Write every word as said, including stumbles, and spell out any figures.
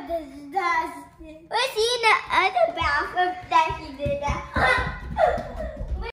disgusting. Was he in the other bathroom that